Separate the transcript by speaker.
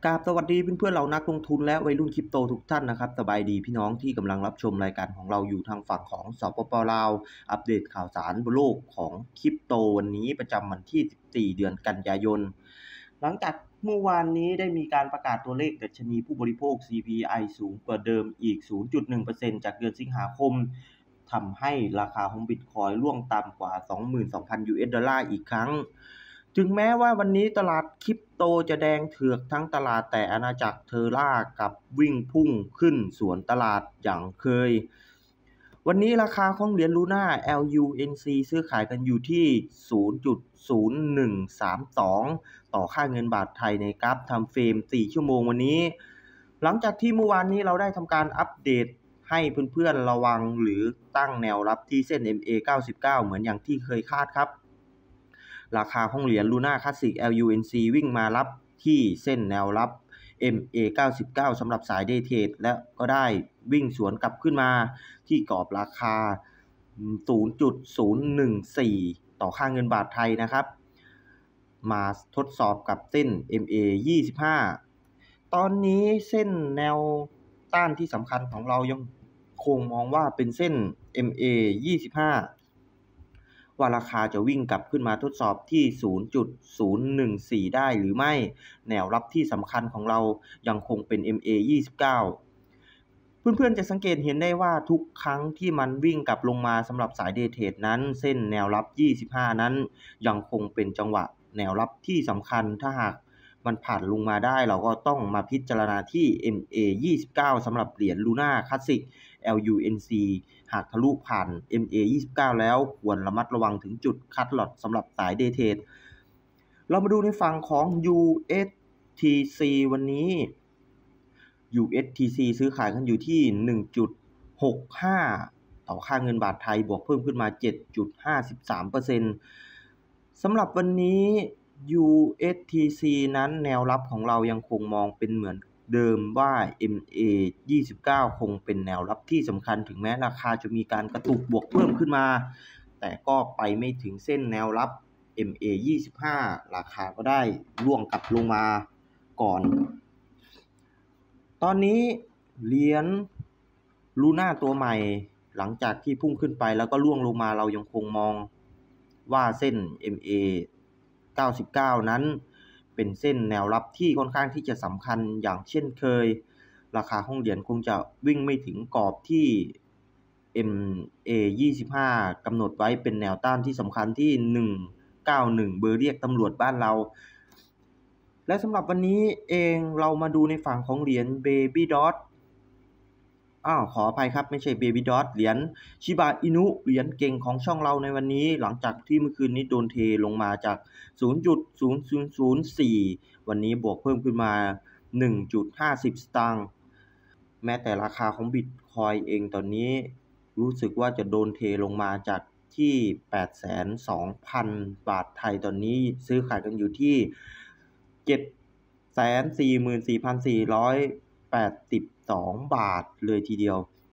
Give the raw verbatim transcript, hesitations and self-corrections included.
Speaker 1: กราบสวัสดีเพื่อนๆเรานักลงทุนและวัยรุ่นคริปโตทุกท่านนะครับสบายดีพี่น้องที่กำลังรับชมรายการของเราอยู่ทางฝั่งของสปป.ลาวอัปเดตข่าวสารบนโลกของคริปโตวันนี้ประจำวันที่สิบสี่เดือนกันยายนหลังจากเมื่อวานนี้ได้มีการประกาศตัวเลขดัชนีผู้บริโภค ซี พี ไอ สูงกว่าเดิมอีก ศูนย์จุดหนึ่งเปอร์เซ็นต์ จากเดือนสิงหาคมทำให้ราคาของบิตคอยน์ร่วงต่ำกว่า สองหมื่นสองพัน ยู เอส ดอลลาร์อีกครั้งถึงแม้ว่าวันนี้ตลาดคริปโตจะแดงเถือกทั้งตลาดแต่อาณาจักรเทอร่ากับวิ่งพุ่งขึ้นสวนตลาดอย่างเคยวันนี้ราคาของเหรียญลูน่า แอล ยู เอ็น ซี ซื้อขายกันอยู่ที่ ศูนย์จุดศูนย์หนึ่งสามสอง ต่อค่าเงินบาทไทยในกราฟไทม์เฟรมสี่ชั่วโมงวันนี้หลังจากที่เมื่อวานนี้เราได้ทำการอัปเดตให้เพื่อนๆระวังหรือตั้งแนวรับที่เส้น เอ็ม เอ เก้าสิบเก้าเหมือนอย่างที่เคยคาดครับราคาของเหรียญลูน่าคลาสสิก แอล ยู เอ็น ซี วิ่งมารับที่เส้นแนวรับ เอ็ม เอ เก้าสิบเก้า สำหรับสายเดย์เทรดและก็ได้วิ่งสวนกลับขึ้นมาที่กรอบราคา ศูนย์จุดศูนย์หนึ่งสี่ ต่อค่าเงินบาทไทยนะครับมาทดสอบกับเส้น เอ็ม เอ ยี่สิบห้า ตอนนี้เส้นแนวต้านที่สำคัญของเรายังคงมองว่าเป็นเส้น เอ็ม เอ ยี่สิบห้าว่าราคาจะวิ่งกลับขึ้นมาทดสอบที่ ศูนย์จุดศูนย์หนึ่งสี่ ได้หรือไม่แนวรับที่สำคัญของเรายังคงเป็น เอ็ม เอ ยี่สิบเก้า เพื่อนๆจะสังเกตเห็นได้ว่าทุกครั้งที่มันวิ่งกลับลงมาสำหรับสายเดย์เทรดนั้นเส้นแนวรับยี่สิบห้านั้นยังคงเป็นจังหวะแนวรับที่สำคัญถ้าหากมันผ่านลงมาได้เราก็ต้องมาพิจารณาที่ เอ็ม เอ ยี่สิบเก้า สำหรับเหรียญลูน่าคลาสสิก แอล ยู เอ็น ซี หากทะลุผ่าน เอ็ม เอ ยี่สิบเก้า แล้วควรระมัดระวังถึงจุดคัทลอตสำหรับสายเดย์เทรดเรามาดูในฝั่งของ ยู เอส ที ซี วันนี้ ยู เอส ที ซี ซื้อขายกันอยู่ที่ หนึ่งจุดหกห้า ต่อค่าเงินบาทไทยบวกเพิ่มขึ้นมา เจ็ดจุดห้าสามเปอร์เซ็นต์ สำหรับวันนี้ ยู เอส ที ซี นั้นแนวรับของเรายังคงมองเป็นเหมือนเดิมว่า เอ็ม เอ ยี่สิบเก้า คงเป็นแนวรับที่สำคัญถึงแม้ราคาจะมีการกระตุกบวกเพิ่มขึ้นมาแต่ก็ไปไม่ถึงเส้นแนวรับ เอ็ม เอ ยี่สิบห้า ราคาก็ได้ร่วงกลับลงมาก่อนตอนนี้เหรียญลูน่าตัวใหม่หลังจากที่พุ่งขึ้นไปแล้วก็ร่วงลงมาเรายังคงมองว่าเส้น เอ็ม เอ เก้าสิบเก้า นั้นเป็นเส้นแนวรับที่ค่อนข้างที่จะสำคัญอย่างเช่นเคยราคาของเหรียญคงจะวิ่งไม่ถึงกรอบที่ เอ็ม เอ ยี่สิบห้า กำหนดไว้เป็นแนวต้านที่สำคัญที่หนึ่งเก้าหนึ่งเบอร์เรียกตำรวจบ้านเราและสำหรับวันนี้เองเรามาดูในฝั่งของเหรียญ Baby Dot อ้าวขออภัยครับไม่ใช่ Baby Dot เหรียญชิบะอินุเหรียญเก่งของช่องเราในวันนี้หลังจากที่เมื่อคืนนี้โดนเทลงมาจาก ศูนย์จุดศูนย์ศูนย์ศูนย์สี่ วันนี้บวกเพิ่มขึ้นมา หนึ่งจุดห้าศูนย์ สตางค์แม้แต่ราคาของ Bitcoin เองตอนนี้รู้สึกว่าจะโดนเทลงมาจากที่ แปดแสนสองพัน บาทไทยตอนนี้ซื้อขายกันอยู่ที่เจ็ดแสนสี่หมื่นสี่พันสี่ร้อยแปดสิบสอง บาทเลยทีเดียว